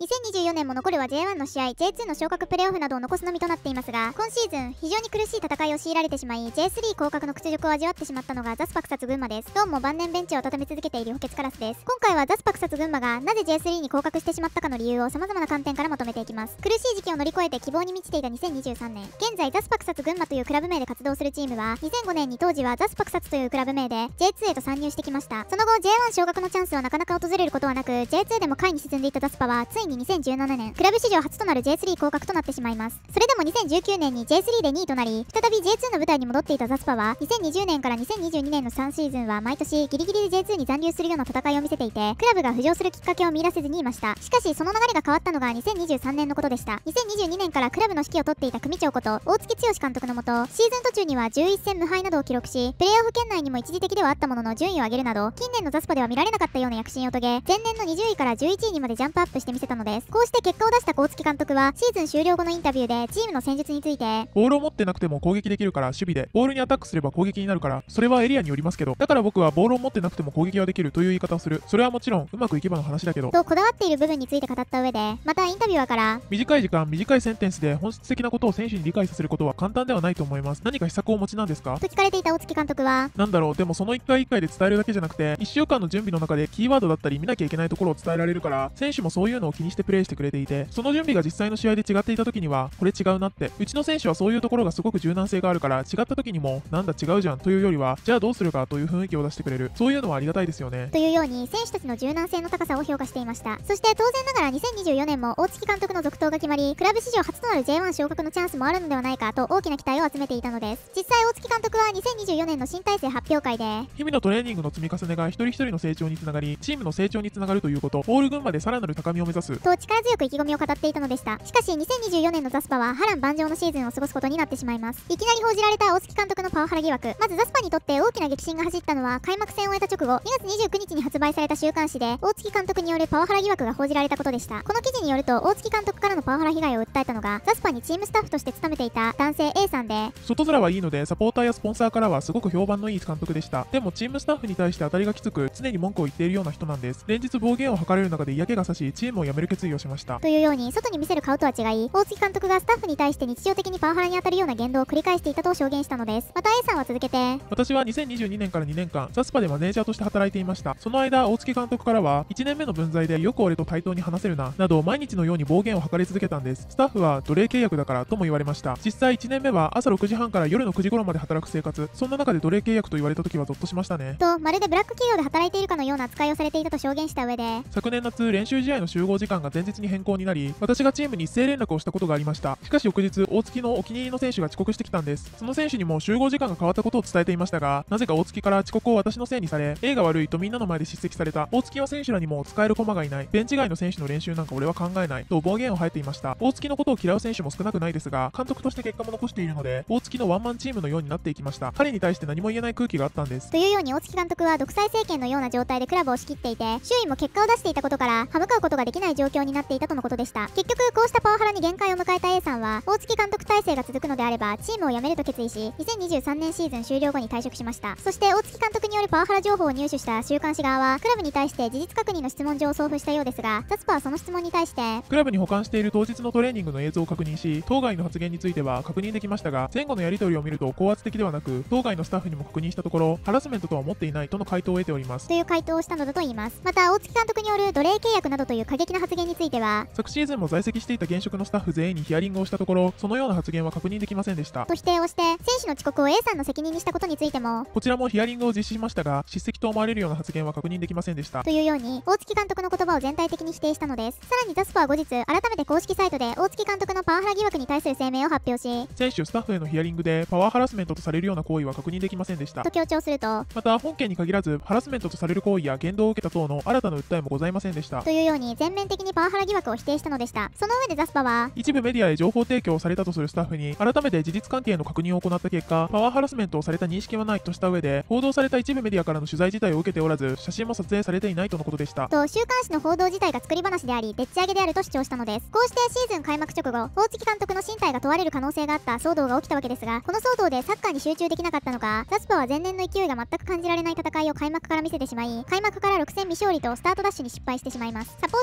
2024年も残るは J1 の試合、J2 の昇格プレーオフなどを残すのみとなっていますが、今シーズン非常に苦しい戦いを強いられてしまい J3 降格の屈辱を味わってしまったのがザスパ草津群馬です。どうも晩年ベンチを畳み続けている補欠カラスです。今回はザスパ草津群馬がなぜ J3 に降格してしまったかの理由を様々な観点からまとめていきます。苦しい時期を乗り越えて希望に満ちていた2023年、現在ザスパ草津群馬というクラブ名で活動するチームは2005年に当時はザスパ草津というクラブ名で J2 へと参入してきました。その後 J1 昇格のチャンスはなかなか訪れることはなく、 J2 でも下位に沈んでいたザスパはついに2017年クラブ史上初となる J3 降格となってしまいます。それでも2019年に J3 で2位となり、再び J2 の舞台に戻っていたザスパは2020年から2022年の3シーズンは毎年ギリギリで J2 に残留するような戦いを見せていて、クラブが浮上するきっかけを見出せずにいました。しかしその流れが変わったのが2023年のことでした。2022年からクラブの指揮を執っていた組長こと大月剛監督のもと、シーズン途中には11戦無敗などを記録し、プレーオフ圏内にも一時的ではあったものの順位を上げるなど、近年のザスパでは見られなかったような躍進を遂げ、前年の20位から11位にまでジャンプアップしてみせたのです。こうして結果を出した大月監督はシーズン終了後のインタビューでチームの戦術について、 ボールを持ってなくても攻撃できるから守備で、ボールにアタックすれば攻撃になるから、それはエリアによりますけど、だから僕はボールを持ってなくても攻撃はできるという言い方をする。それはもちろんうまくいけばの話だけど、 とこだわっている部分について語った上で、またインタビュアーから短い時間短いセンテンスで本質的なことを選手に理解させることは簡単ではないと思います。何か秘策をお持ちなんですかと聞かれていた大月監督は、 なんだろう、でもその1回1回で伝えるだけじゃなくて、1週間の準備の中でキーワードだったり見なきゃいけないところを伝えられるから、選手もそういうのを気にしてプレーしてくれていて、その準備が実際の試合で違っていた時にはこれ違うなって、うちの選手はそういうところがすごく柔軟性があるから、違った時にもなんだ違うじゃんというよりは、じゃあどうするかという雰囲気を出してくれる。そういうのはありがたいですよねというように選手たちの柔軟性の高さを評価していました。そして当然ながら2024年も大月監督の続投が決まり、クラブ史上初となる J1 昇格のチャンスもあるのではないかと大きな期待を集めていたのです。実際大月監督は2024年の新体制発表会で、 日々のトレーニングの積み重ねが一人一人の成長につながり、チームの成長につながるということ、オール群馬でさらなる高みを目指すと力強く意気込みを語っていたのでした。しかし2024年のザスパは波乱万丈のシーズンを過ごすことになってしまいます。いきなり報じられた大月監督のパワハラ疑惑。まずザスパにとって大きな激震が走ったのは、開幕戦を終えた直後2月29日に発売された週刊誌で大月監督によるパワハラ疑惑が報じられたことでした。この記事によると、大月監督からのパワハラ被害を訴えたのがザスパにチームスタッフとして勤めていた男性 A さんで、 外面はいいのでサポーターやスポンサーからはすごく評判のいい監督でした。でもチームスタッフに対して当たりがきつく、常に文句を言っているような人なんです。連日暴言を吐かれる中で嫌気がさし、チームを辞める決意をしましたというように外に見せる顔とは違い、大月監督がスタッフに対して日常的にパワハラに当たるような言動を繰り返していたと証言したのです。また A さんは続けて、 私は2022年から2年間ザスパでマネージャーとして働いていました。その間大月監督からは、1年目の分際でよく俺と対等に話せるななど毎日のように暴言を吐かれ続けたんです。スタッフは奴隷契約だからとも言われました。実際1年目は朝6時半から夜の9時頃まで働く生活、そんな中で奴隷契約と言われた時はゾッとしましたねと、まるでブラック企業で働いているかのような扱いをされていたと証言した上で、 昨年夏練習試合の集合時間が前日に変更になり、私がチームに一斉連絡をしたことがありました。しかし翌日大月のお気に入りの選手が遅刻してきたんです。その選手にも集合時間が変わったことを伝えていましたが、なぜか大月から遅刻を私のせいにされ、映が悪いとみんなの前で叱責された。大月は選手らにも使える駒がいない、ベンチ外の選手の練習なんか俺は考えないと暴言を吐いていました。大月のことを嫌う選手も少なくないですが、監督として結果も残しているので大月のワンマンチームのようになっていきました。彼に対して何も言えない空気があったんです。 というように大月監督は独裁政権のような状態でクラブを仕切っていて、周囲も結果を出していたことから歯向かうことができない状況になっていたとのことでした。結局こうしたパワハラに限界を迎えた A さんは、大月監督体制が続くのであればチームを辞めると決意し、2023年シーズン終了後に退職しました。そして大月監督によるパワハラ情報を入手した週刊誌側はクラブに対して事実確認の質問状を送付したようですが、ザスパはその質問に対して、 クラブに保管している当日のトレーニングの映像を確認し、当該の発言については確認できましたが、前後のやり取りを見ると高圧的ではなく、当該のスタッフにも確認したところハラスメントとは思っていないとの回答を得ておりますという回答をしたのだといいます。また大月監督による奴隷契約などという過激な発言については、 昨シーズンも在籍していた現職のスタッフ全員にヒアリングをしたところ、そのような発言は確認できませんでしたと否定をして、選手の遅刻を A さんの責任にしたことについても、 こちらもヒアリングを実施しましたが、叱責と思われるような発言は確認できませんでしたというように大月監督の言葉を全体的に否定したのです。さらにザスパは後日改めて公式サイトで大月監督のパワハラ疑惑に対する声明を発表し、 選手スタッフへのヒアリングでパワーハラスメントとされるような行為は確認できませんでしたと強調すると、 また本件に限らずハラスメントとされる行為や言動を受けた等の新たな訴えもございませんでしたというように全面的にパワハラ疑惑を否定したのでした。その上でザスパは、 一部メディアへ情報提供をされたとするスタッフに改めて事実関係の確認を行った結果、パワーハラスメントをされた認識はないとした上で、報道された一部メディアからの取材自体を受けておらず、写真も撮影されていないとのことでしたと週刊誌の報道自体が作り話でありでっち上げであると主張したのです。こうしてシーズン開幕直後、大月監督の進退が問われる可能性があった騒動が起きたわけですが、この騒動でサッカーに集中できなかったのか、ザスパは前年の勢いが全く感じられない戦いを開幕から見せてしまい、開幕から6戦未勝利とスタートダッシュに失敗してしまいます。サポーター激怒の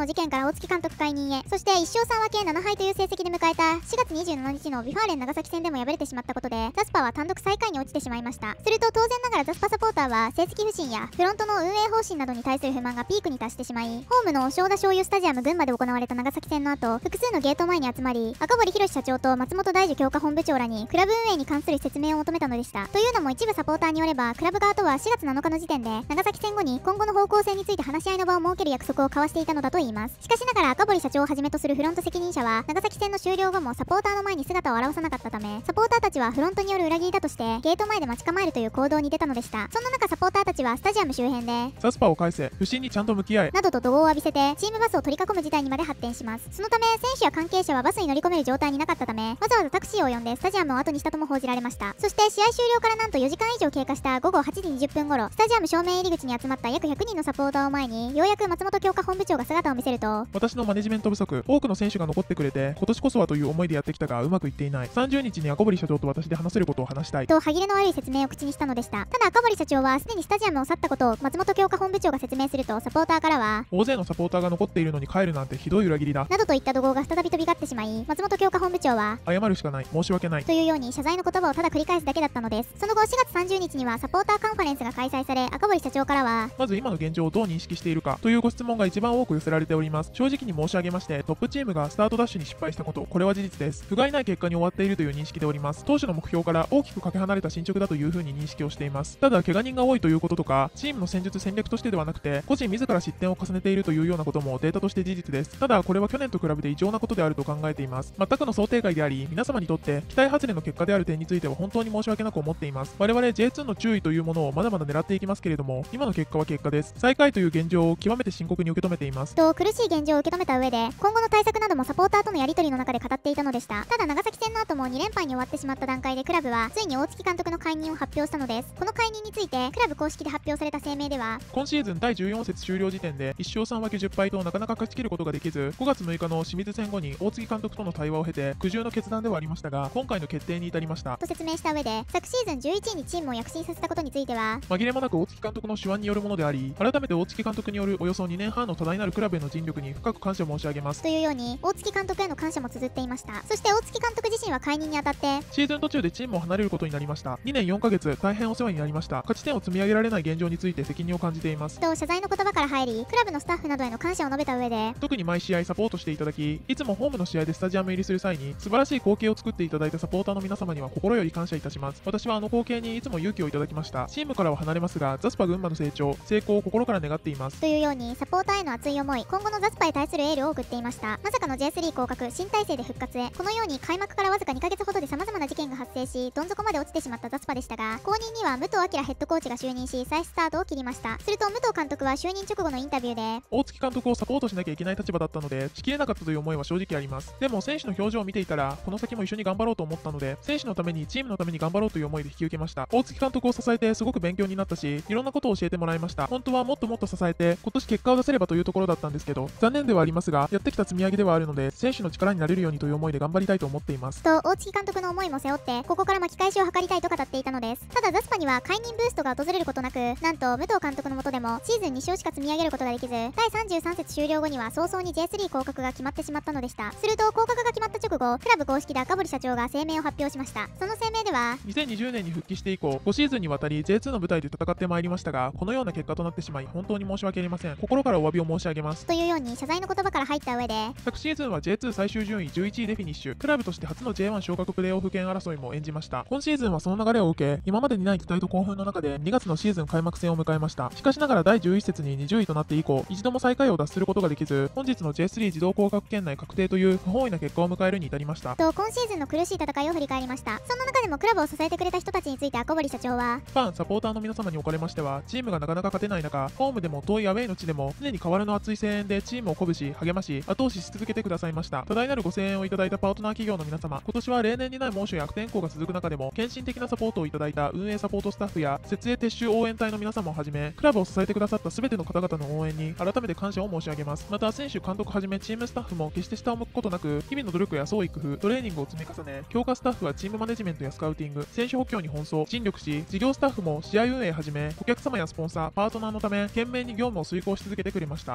の事件から大月監督解任へ、そして1勝3分け7敗という成績で迎えた4月27日のビファーレン長崎戦でも敗れてしまったことで、ザスパは単独最下位に落ちてしまいました。すると当然ながらザスパサポーターは成績不振やフロントの運営方針などに対する不満がピークに達してしまい、ホームの正田醤油スタジアム群馬で行われた長崎戦の後、複数のゲート前に集まり、赤堀博社長と松本大樹強化本部長らにクラブ運営に関する説明を求めたのでした。というのも一部サポーターによれば、クラブ側とは4月7日の時点で長崎戦後に今後の方向性について話し合いの場を設ける約束を交わしていたのだといいます。しかしながら赤堀社長をはじめとするフロント責任者は、長崎戦の終了後もサポーターの前に姿を現さなかったため、サポーターたちはフロントによる裏切りだとしてゲート前で待ち構えるという行動に出たのでした。そんな中サポーターたちはスタジアム周辺でザスパを返せ、不審にちゃんと向き合えなどと怒号を浴びせてチームバスを取り囲む事態にまで発展します。そのため選手や関係者はバスに乗り込める状態になかったため、わざわざタクシーを呼んでスタジアムを後にしたとも報じられました。そして試合終了からなんと4時間以上経過した午後8時20分頃、スタジアム正面入り口に集まった約100人のサポーターを前にようやく松本強化本部長が姿を見せると、 私のマネジメント不足、多くの選手が残ってくれて今年こそはという思いでやってきたがうまくいっていない。30日に赤堀社長と私で話せることを話したいと歯切れの悪い説明を口にしたのでした。ただ赤堀社長はすでにスタジアムを去ったことを松本強化本部長が説明すると、サポーターからは大勢のサポーターが残っているのに帰るなんてひどい裏切りだなどといった怒号が再び飛び交ってしまい、松本強化本部長は謝るしかない、申し訳ないというように謝罪の言葉をただ繰り返すだけだったのです。その後4月30日にはサポーターカンファレンスが開催され、赤堀社長からはまず今の現状をどう認識しているかというご質問が一番多く寄せられております。正直に申し上げまして、トップチームがスタートダッシュに失敗したこと、これは事実です。不甲斐ない結果に終わっているという認識でおります。当初の目標から大きくかけ離れた進捗だというふうに認識をしています。ただ怪我人が多いということとか、チームの戦術戦略としてではなくて個人自ら失点を重ねているというようなこともデータとして事実です。ただこれは去年と比べて異常なことであると考えています。全くの想定外であり、皆様にとって期待外れの結果である点については本当に申し訳なく思っています。我々 J2 の注意というものをまだまだ狙っていきますけれども、今の結果は結果です。最下位という現状を極めて深刻に受け止めていますと苦しい現状を受け止めた上で、今後の対策などもサポーターとのやり取りの中で語っていたのでした。ただ長崎戦の後も2連敗に終わってしまった段階でクラブはついに大月監督の解任を発表したのです。この解任についてクラブ公式で発表された声明では、 今シーズン第14節終了時点で1勝3分け10敗となかなか勝ち切ることができず、5月6日の清水戦後に大月監督との対話を経て苦渋の決断ではありましたが、今回の決定に至りましたと説明した上で、昨シーズン11位にチームを躍進させたことについては紛れもなく大月監督の手腕によるものであり、改めて大月監督によるおよそ2年半の多大なるクラブへの尽力に深く感謝申し上げますというように大月監督への感謝も綴っていました。そして大月監督自身は解任にあたって、 シーズン途中でチームを離れることになりました。2年4ヶ月大変お世話になりました。勝ち点を積み上げられない現状について責任を感じていますと謝罪の言葉から入り、クラブのスタッフなどへの感謝を述べた上で、 特に毎試合サポートしていただき、いつもホームの試合でスタジアム入りする際に素晴らしい光景を作っていただいたサポーターの皆様には心より感謝いたします。私はあの光景にいつも勇気をいただきました。チームからは離れますが、ザスパ群馬の成長成功を心から願っていますというようにサポーターへの熱い思い、今後のザスパへ対するエールを送っていました。まさかの J3 降格、新体制で復活へ、このように開幕からわずか2ヶ月ほどで様々な事件が発生し、どん底まで落ちてしまったザスパでしたが、後任には武藤明ヘッドコーチが就任し再スタートを切りました。すると武藤監督は就任直後のインタビューで、 大月監督をサポートしなきゃいけない立場だったのでしきれなかったという思いは正直あります。でも選手の表情を見ていたらこの先も一緒に頑張ろうと思ったので、選手のためにチームのために頑張ろうという思いで引き受けました。大月監督を支えてすごく勉強になったし、いろんなことを教えてもらいました。本当はもっともっと支えて今年結果を出せればというところだったんですけど、残念ではありますがやってきた積み上げではあるので、選手の力になれるようにという思いで頑張りたいと思っていますと大月監督の思いも背負ってここから巻き返しを図りたいと語っていたのです。ただザスパには解任ブーストが訪れることなく、なんと武藤監督の下でもシーズン2勝しか積み上げることができず、第33節終了後には早々に J3 降格が決まってしまったのでした。すると降格が決まった直後、クラブ公式で赤堀社長が声明を発表しました。その声明では、 2020年に復帰して以降5シーズンにわたり J2 の舞台で戦ってまいりましたが、このような結果となってしまい本当に申し訳ありません。心からお詫びを申し上げますというように謝罪の言葉から入った上で、 昨シーズンは J2 最終順位11位でフィニッシュ、クラブとして初の J1 昇格プレーオフ権争いも演じました。今シーズンはその流れを受け、今までにない期待と興奮の中で2月のシーズン開幕戦を迎えました。しかしながら第11節に20位となって以降、一度も最下位を脱することができず、本日の J3 自動降格圏内確定という不本意な結果を迎えるに至りましたと今シーズンの苦しい戦いを振り返りました。そんな中でもクラブを支えてくれた人たちについて赤堀社長は、 ファン、サポーターの皆様におかれましては、チームがなかなか勝てない中、ホームでも遠いアウェイの地でも常に変わらぬ熱い声援でチームを鼓舞し励まし後押しし続けてくださいました。多大なるご声援をいただいたパートナー企業の皆様、今年は例年にない猛暑や悪天候が続く中でも献身的なサポートをいただいた運営サポートスタッフや設営撤収応援隊の皆様をはじめ、クラブを支えてくださった全ての方々の応援に改めて感謝を申し上げます。また選手、監督はじめチームスタッフも決して下を向くことなく、日々の努力や創意工夫、トレーニングを積み重ね、強化スタッフはチームマネジメントやスカウティング、選手補強に奔走尽力し、事業スタッフも試合運営はじめお客様やスポンサー、パートナーのため懸命に業務を遂行し続けてくれました。その努力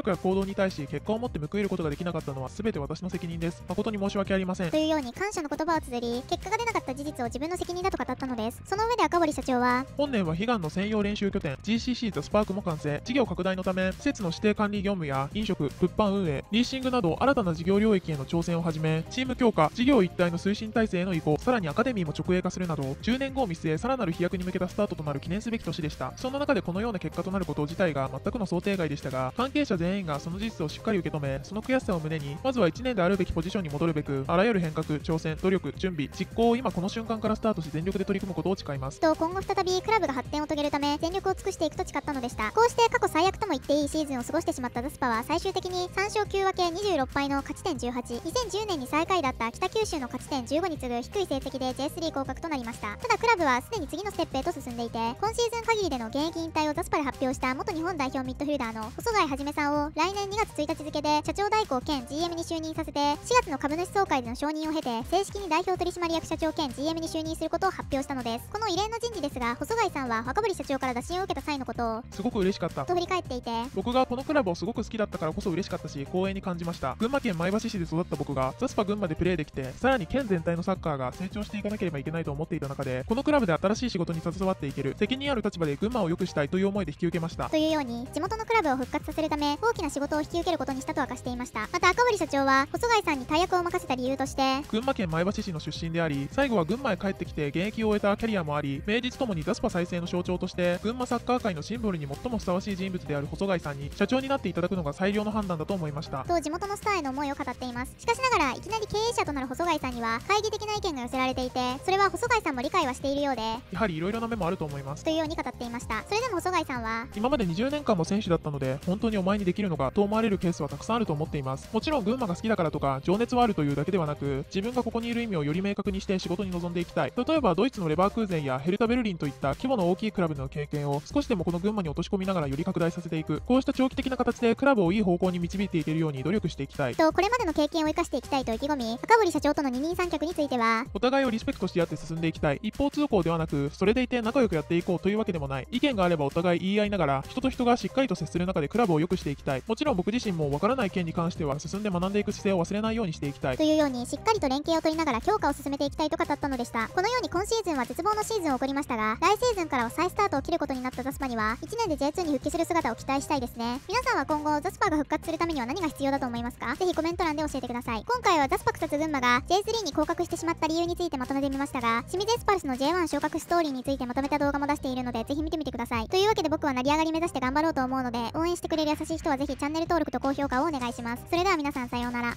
力や行動に対し結果を持って報いることができなかったのは全て私の責任です。誠に申し訳ありません。 というように感謝の言葉を綴り、結果が出なかった事実を自分の責任だと語ったのです。その上で赤堀社長は、 本年は悲願の専用練習拠点 GCC ザスパークも完成。事業拡大のため施設の指定管理業務や飲食、物販運営、リーシングなど新たな事業領域への挑戦をはじめ、チーム強化、事業一体の推進体制への移行、さらにアカデミーも直営化するなど、10年後を見据えさらなる飛躍に向けたスタートとなる記念すべき年でした。そんな中でこのような結果となること自体が全くの想定外でしたが、関係者全員がその事実をしっかり受け止め、その悔しさを胸に、まずは1年であるべきポジションに戻るべく、あらゆる変革、挑戦、努力、準備、実行を今この瞬間からスタートし全力で取り組むことを誓います。 と今後再びクラブが発展を遂げるため全力を尽くしていくと誓ったのでした。こうして過去最悪とも言っていいシーズンを過ごしてしまったザスパは最終的に3勝9分け26敗の勝ち点18、2010年に最下位だった北九州の勝ち点15に次ぐ低い成績で J3 降格となりました。ただクラブはすでに次のステップへと進んでいて、今シーズン限りでの現役引退をザスパで発表した元日本代表ミッドフィルダーの細貝はじめさんを来年2月1日付で社長代行兼 GM に就任させて、4月の株主総会での承認を経て正式に代表取締役社長兼 GM に就任することを発表したのです。この異例の人事ですが、細貝さんは若堀社長から打診を受けた際のことをすごく嬉しかったと振り返っていて、 僕がこのクラブをすごく好きだったからこそ嬉しかったし、光栄に感じました。群馬県前橋市で育った僕がザスパ群馬でプレーできて、さらに県全体のサッカーが成長していかなければいけないと思っていた中で、このクラブで新しい仕事に携わっていける責任ある立場で群馬を良くしたいという思いで引き受けました。 というように地元のクラブを復活させるため大きな仕事を引き受けることにしたと明かしていました。また赤堀社長は細貝さんに大役を任せた理由として、 群馬県前橋市の出身であり、最後は群馬へ帰ってきて現役を終えたキャリアもあり、名実ともにザスパ再生の象徴として群馬サッカー界のシンボルに最もふさわしい人物である細貝さんに社長になっていただくのが最良の判断だと思いましたと地元のスターへの思いを語っています。しかしながらいきなり経営者となる細貝さんには懐疑的な意見が寄せられていて、それは細貝さんも理解はしているようで、 やはり色々な面もあると思いますというように語っていました。それでも細貝さんは、 今まで20年間も選手だったので本当にお前にできるのかと思われるケースはたくさんあると思っています。もちろん群馬が好きだからとか情熱はあるというだけではなく、自分がここにいる意味をより明確にして仕事に臨んでいきたい。例えばドイツのレバークーゼンやヘルタベルリンといった規模の大きいクラブの経験を少しでもこの群馬に落とし込みながらより拡大させていく、こうした長期的な形でクラブをいい方向に導いていけるように努力していきたいとこれまでの経験を生かしていきたいと意気込み、赤堀社長との二人三脚については、 お互いをリスペクトし合って進んでいきたい。一方通行ではなく、それでいて仲良くやっていこうというわけでもない。意見があればお互い言い合いながら、人と人がしっかりと接する中でクラブを良くしていきたい。もちろん僕自身もわからない件に関しては進んで学んでいく姿勢を忘れないようにしていきたいというようにしっかりと連携を取りながら強化を進めていきたいと語ったのでした。このように今シーズンは絶望のシーズンを送りましたが、来シーズンからは再スタートを切ることになったザスパには1年で J2 に復帰する姿を期待したいですね。皆さんは今後ザスパが復活するためには何が必要だと思いますか？ぜひコメント欄で教えてください。今回はザスパ草津群馬が J3 に降格してしまった理由についてまとめてみましたが、清水エスパルスの J1 昇格ストーリーについてまとめた動画も出しているのでぜひ見てみてください。というわけで僕は成り上がり目指して頑張ろうと思うので、応援してくれる優しい人はぜひチャンネル登録と高評価をお願いします。それでは皆さんさようなら。